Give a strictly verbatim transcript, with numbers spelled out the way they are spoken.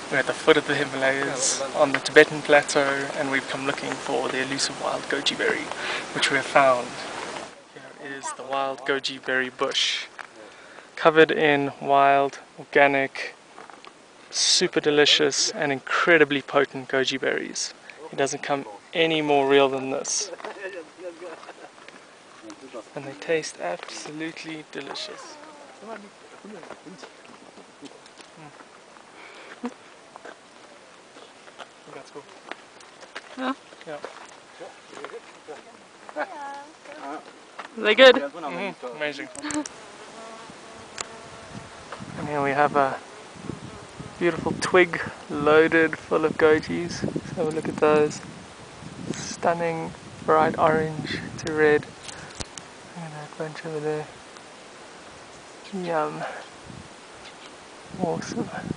We're at the foot of the Himalayas on the Tibetan plateau, and we've come looking for the elusive wild goji berry, which we have found. Here is the wild goji berry bush, covered in wild, organic, super delicious and incredibly potent goji berries. It doesn't come any more real than this. And they taste absolutely delicious. Mm. That's cool. Yeah. Yeah. Are they good? Mm-hmm. Amazing. And here we have a beautiful twig loaded full of gojis. So look at those. Stunning bright orange to red. Look at that bunch over there. Yum. Awesome.